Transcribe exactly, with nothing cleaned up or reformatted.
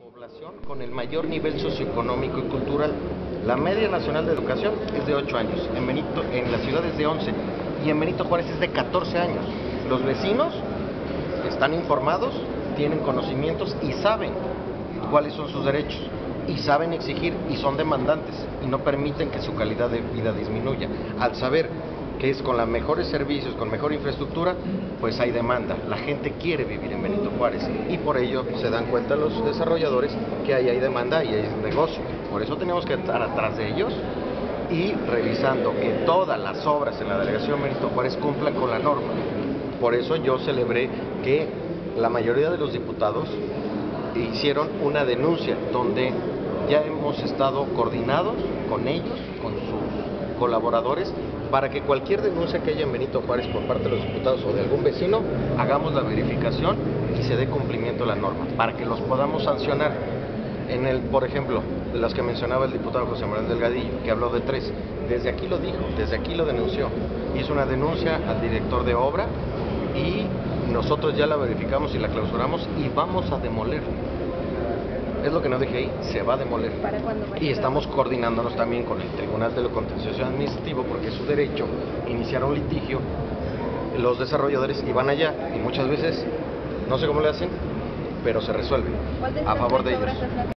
Población con el mayor nivel socioeconómico y cultural. La media nacional de educación es de ocho años, en, Benito, en la ciudad es de once y en Benito Juárez es de catorce años. Los vecinos están informados, tienen conocimientos y saben cuáles son sus derechos y saben exigir y son demandantes y no permiten que su calidad de vida disminuya. Al saber que es con los mejores servicios, con mejor infraestructura, pues hay demanda. La gente quiere vivir en Benito Juárez y por ello se dan cuenta los desarrolladores que ahí hay demanda y hay negocio. Por eso tenemos que estar atrás de ellos y revisando que todas las obras en la delegación Benito Juárez cumplan con la norma. Por eso yo celebré que la mayoría de los diputados hicieron una denuncia donde ya hemos estado coordinados con ellos, con sus colaboradores, para que cualquier denuncia que haya en Benito Juárez por parte de los diputados o de algún vecino, hagamos la verificación y se dé cumplimiento a la norma, para que los podamos sancionar. En el, por ejemplo, de las que mencionaba el diputado José Manuel Delgadillo, que habló de tres, desde aquí lo dijo, desde aquí lo denunció, hizo una denuncia al director de obra y nosotros ya la verificamos y la clausuramos y vamos a demoler. Es lo que no dejé ahí, se va a demoler. Y estamos coordinándonos también con el Tribunal de lo Contencioso Administrativo porque es su derecho iniciar un litigio. Los desarrolladores iban allá y muchas veces, no sé cómo le hacen, pero se resuelve a favor de ellos.